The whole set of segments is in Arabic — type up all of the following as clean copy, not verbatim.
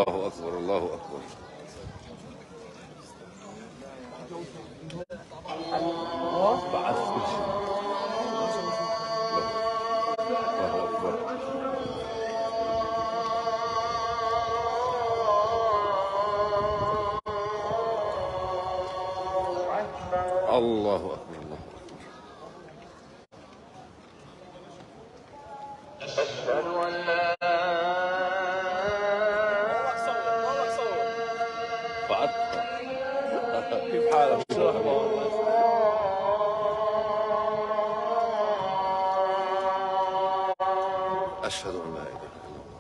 الله أكبر الله أكبر. بعد كل شيء. الله أكبر. الله أكبر الله أكبر. أشهد أن لا كيف حالك؟ أشهد أن لا إله إلا الله.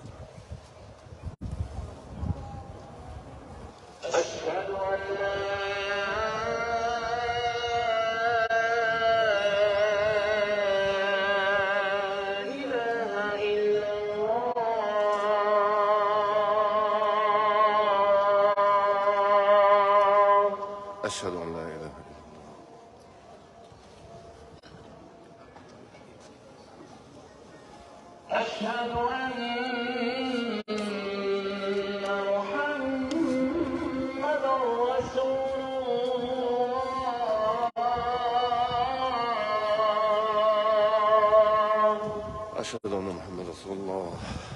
أشهد أن لا إله إلا الله. أشهد أن لا إله إلا الله. أشهد أن محمدًا رسول الله. أشهد أن محمد رسول الله.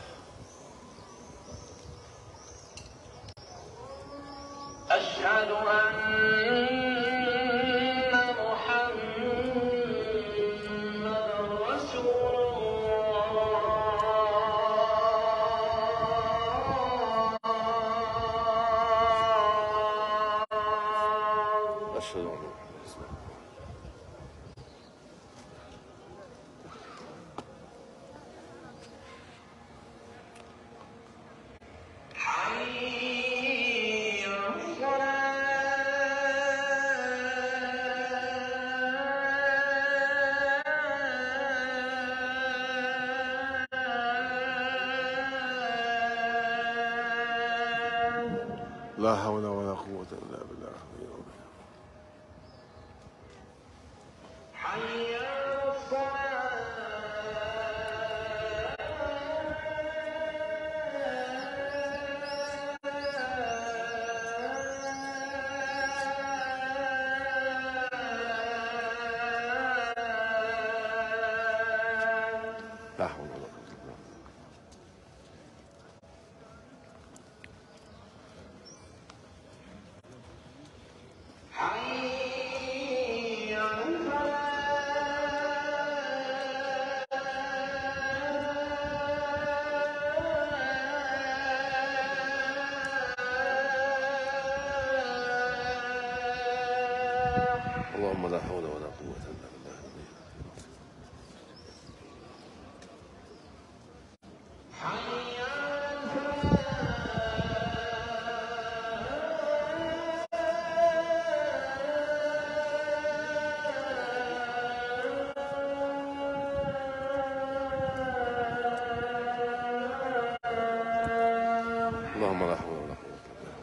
أشهد أن محمدًا رسول الله. أشهد أن محمد رسول الله. حي على الصلاة. لا حول ولا قوة إلا بالله. حي على الصلاة. لا حول ولا قوة إلا بالله. حي على الفلاح. اللهم لا حول ولا قوة إلا بالله. حي على الفلاح. اللهم لا حول ولا قوة إلا بالله.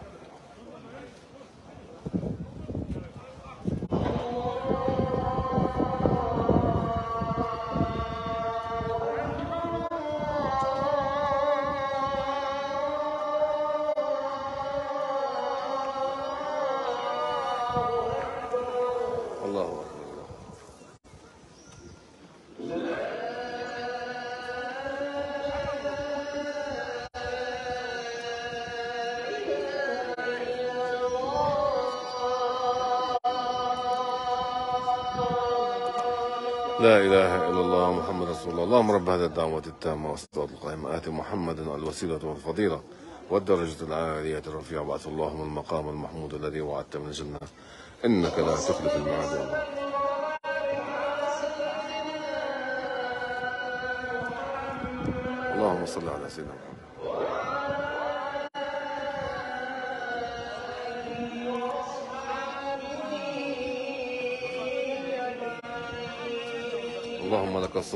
الله أكبر الله. لا إله إلا الله محمد رسول الله. اللهم رب هذه الدعوة التامة والصلاة القائمة آت محمدا الوسيلة والفضيلة والدرجة العالية الرفيعة بعث اللهم المقام المحمود الذي وعدت من الجنة إنك لا تخلف الميعاد يا الله. اللهم صل على سيدنا محمد. اللهم لك الصلاة.